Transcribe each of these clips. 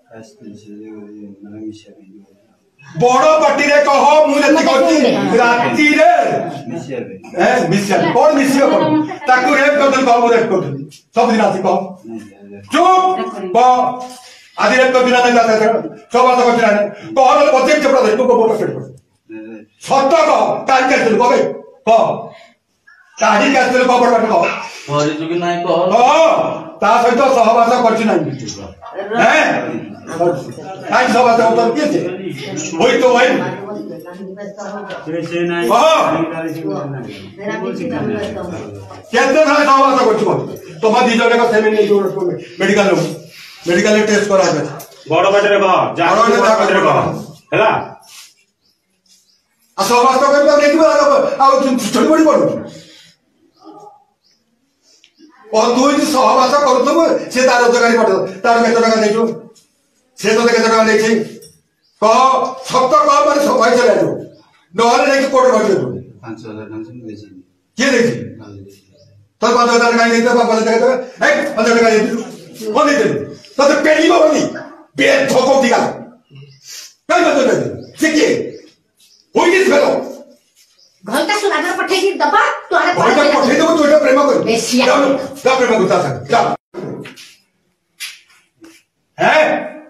बड़ पार्टी रे कह मुझे राति रे मिसिया कौन मिसियो ताकू रेप कर कह मु रेप कर सब दिन आसी कह चुप कह आदि रेप कर दिना नहीं जाता सब बात कर दिना कह रे बच्चे चपड़ा दे को बोल कर सत्य कह काई कर कह काहे कैसे को बड़ बात कह हरि जुगी नाही कह ता सहित सहवास करछि नाही हैं काई सहवास उत्तर के छे होई तो होई से नाही केते थाले सहवास करछि तुम दी जने को सेमिनी जो मेडिकल टेस्ट करा दे बड़ बाटे रे कह जा बड़ बाटे रे कह हैला आ सहवास तो करबा नहीं आ छोटी बड़ी पड़ो और तू जो सहवास करूथब से तार रोजगारी पड़ तार केते टका देछु से तो केते टका देछि कह सत्य कह माने सफाई चला दो नहले नहीं कोर्ट भर दे 5000 टेंशन देछि के देछि तो 5000 टका नहीं दे 5000 टका ए 5000 टका दे कोन दे तो पेली बनी बेद ठोको दिगा काय बता दे से के होई दिस फेलो घंटा सुनागर पठे की दबा तोरे घंटा पठे दो तो एटा प्रेम कर जा प्रेम करता जा है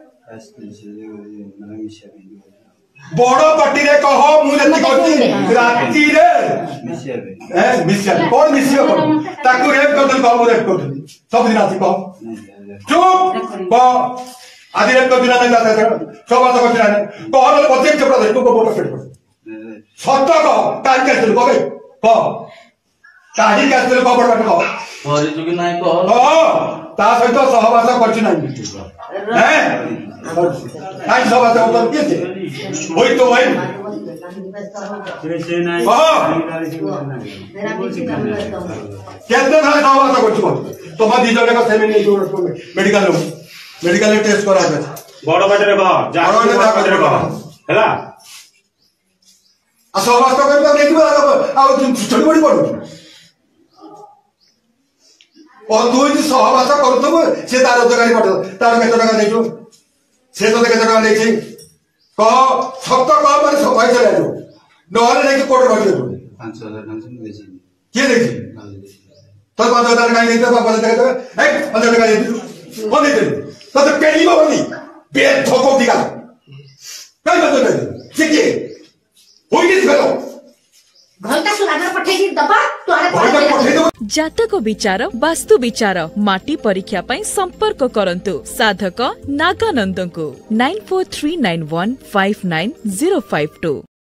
बड़ पार्टी रे कह मुझे राति रे मिसिया कौन मिसियो ताकू रेप कर कह मु रेप कर सब दिन आसी कह चुप कह आदि रेप कर दिना नहीं जाता सब बात कर दिना कह रे बच्चे चपड़ा दे को बोल कर सत्य कह काई कैसे कह काहे कैसे कह बड़ बात कह हरि जुगी नाही कह ता सहित सहवास करछि नाही हैं काई सहवास उत्तर के छे होई तो होई से नाही केते थाले सहवास करछि तुम दी जने को सेमिनी जो मेडिकल टेस्ट करा दे बड़ बाटे रे कह जा बड़ बाटे रे कह हैला आ सहवास तो करबा नहीं आ छोटी बड़ी पड़ो और तू जो सहवास करूथब से तार रोजगारी पड़ तार केते टका देछु से तो केते टका देछि कह सत्य कह माने सफाई चला दो नहले नहीं कोर्ट भर दे 5000 टेंशन देछि के देछि तो 5000 टका नहीं दे 5000 टका ए 5000 टका दे कोन दे तो पेली बनी बेद ठोको दिगा काय बता दे से के होई दिस फेलो घंटा सुनागर पठे की दबा तोरे घंटा पठे दो जातक विचार वास्तु विचार माटी परीक्षा पई संपर्क करंतु साधक नागानंद को 9439159052।